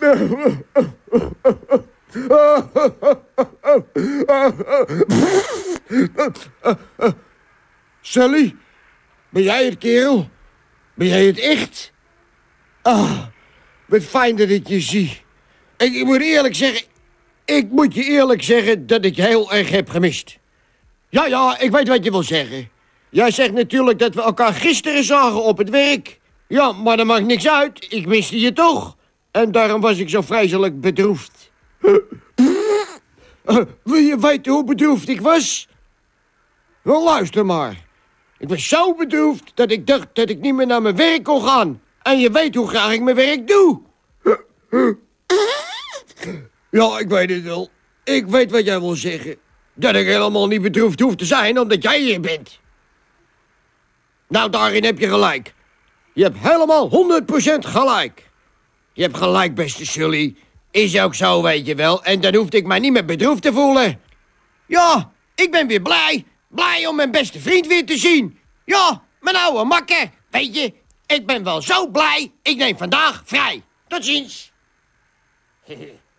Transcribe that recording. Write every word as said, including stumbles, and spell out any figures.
Sully, ben jij het, kerel? Ben jij het echt? Ah, wat fijn dat ik je zie. Ik, ik moet eerlijk zeggen... Ik moet je eerlijk zeggen dat ik je heel erg heb gemist. Ja, ja, ik weet wat je wil zeggen. Jij zegt natuurlijk dat we elkaar gisteren zagen op het werk. Ja, maar dat maakt niks uit. Ik miste je toch. En daarom was ik zo vreselijk bedroefd. Uh, wil je weten hoe bedroefd ik was? Wel, luister maar. Ik was zo bedroefd dat ik dacht dat ik niet meer naar mijn werk kon gaan. En je weet hoe graag ik mijn werk doe. Ja, ik weet het wel. Ik weet wat jij wil zeggen. Dat ik helemaal niet bedroefd hoef te zijn omdat jij hier bent. Nou, daarin heb je gelijk. Je hebt helemaal honderd procent gelijk. Je hebt gelijk, beste Sully. Is ook zo, weet je wel. En dan hoefde ik mij niet meer bedroefd te voelen. Ja, ik ben weer blij. Blij om mijn beste vriend weer te zien. Ja, mijn oude makker. Weet je, ik ben wel zo blij. Ik neem vandaag vrij. Tot ziens.